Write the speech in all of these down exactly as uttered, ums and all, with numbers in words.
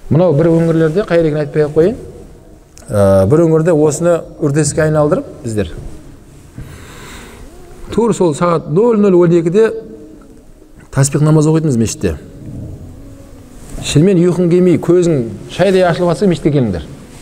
Мынау бір өңірлерде қайыр екенін айтпай ақ қойын. Бір өңірде осыны үрдіске айналдырып біздер. Тура сол сағат нөл нөл он екіде таспих намаз оқитынбыз мешітте. Шынымен ұйқың келмей, көзің шайдай ашылып жатса мешітке келіңдер.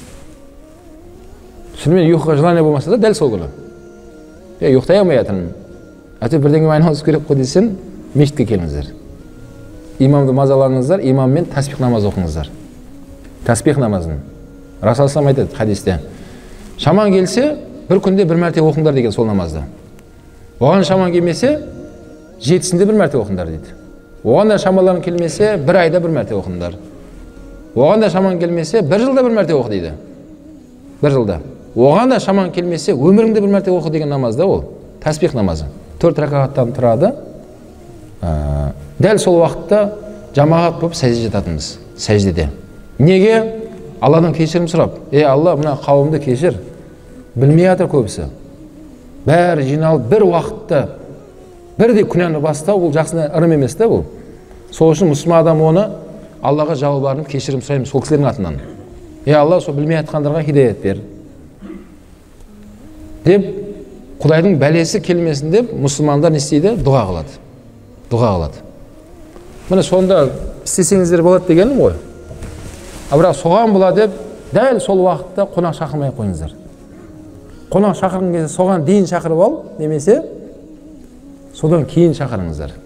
Шынымен ұйқыға желание болмаса да дәл сол күні. Е, ұйықтай алмай жатырмын. Әйтеуір бірдеңемен айналысу керек қой десең, мешітке келіңіздер. Имамды мазалаңыздар, имаммен таспих намаз оқыңыздар. Таспих намазын. Расул салам айтады хадисте. Шаман келсе, бір күнде бір мәрте оқыңдар деген сол намазды. Оған шаман келмесе, жетісінде бір мәрте оқыңдар дейді. Оған да шамаларың келмесе, бір айда бір мәрте оқыңдар. Оған да шаман келмесе, бір жылда бір мәрте оқы дейді. Бір жылда. Оған да шаман келмесе, өміріңде бір мәрте оқы деген намаз да ол. Таспих намазы. Төрт ракағаттан тұрады. Дәл сол уақытта жамағат болып сәжде жататынбыз. Сәждеде. Неге? Алладан кешірім сұрап. Ей Алла, мына қауымды кешір. Білмей жатыр көбісі. Бәрі жиналып бір уақытта бірдей күнәні бастау, бұл жақсына ырым емес та бұл. Сол үшін мұсылман адам оны Аллаға жалбарынып кешірім сұраймын сол кісілердің атынан. Ей Алла, сол білмей жатқандарға хидаят бер. Деп, Құдайдың бәлесі келмесін деп, мұсылмандар не істейді? Дұға қылады. Дұға қылады. Міне сонда істесеңіздер болады дегенім ғой. А бірақ соған болады деп, дәл сол уақытта қонақ шақырмай қойыңыздар. Қонақ шақырған кезде соған дейін шақырып ал, немесе содан кейін шақырыңыздар.